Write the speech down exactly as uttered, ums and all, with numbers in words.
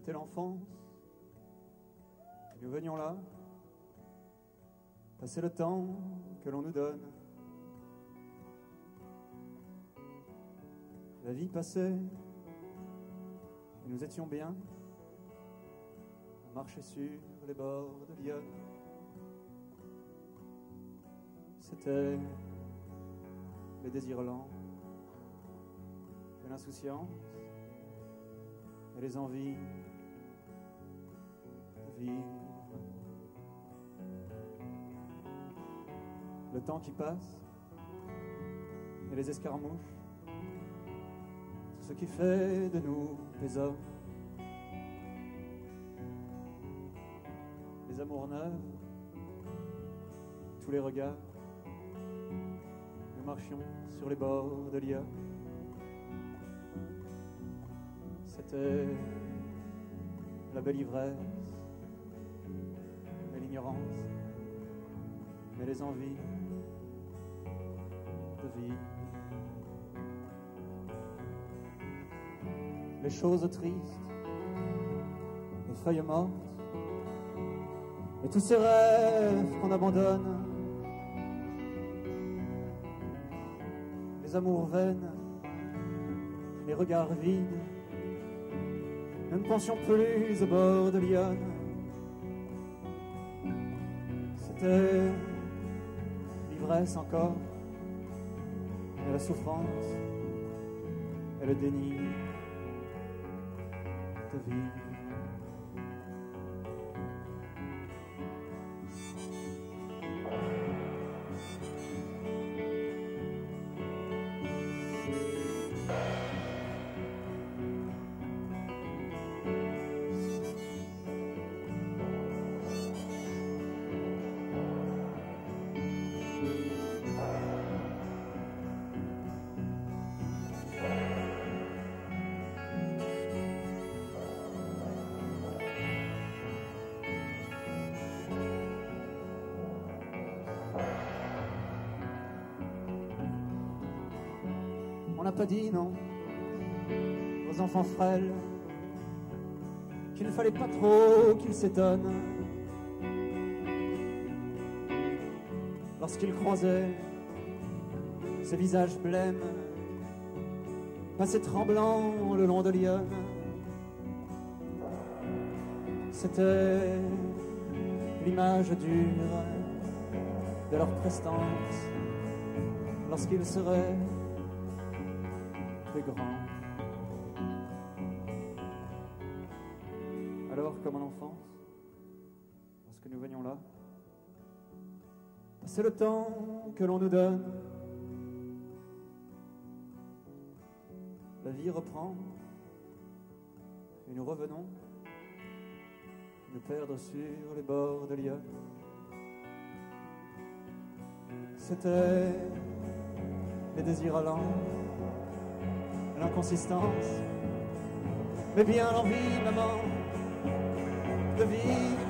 C'était l'enfance, nous venions là, passer le temps que l'on nous donne. La vie passait, et nous étions bien, à marcher sur les bords de l'Yonne. C'était les désirs lents, et l'insouciance, et les envies de vivre. Le temps qui passe, et les escarmouches, tout ce qui fait de nous des hommes. Les amours neuves, tous les regards, nous marchions sur les bords de l'Yonne. C'était la belle ivresse, mais l'ignorance, mais les envies de vivre. Les choses tristes, les feuilles mortes, et tous ces rêves qu'on abandonne. Les amours vaines, les regards vides, nous ne pensions plus au bord de l'Yonne. C'était l'ivresse encore, et la souffrance, et le déni de vivre. On n'a pas dit non aux enfants frêles qu'il ne fallait pas trop qu'ils s'étonnent lorsqu'ils croisaient ce visage blême passer tremblant le long de l'Yonne. C'était l'image dure de leur prestance lorsqu'ils seraient plus grand. Alors, comme en enfance, lorsque nous venions là, c'est le temps que l'on nous donne. La vie reprend et nous revenons nous perdre sur les bords de l'Yonne. C'était les désirs allants, l'inconsistance, mais bien l'envie, maman, de vivre.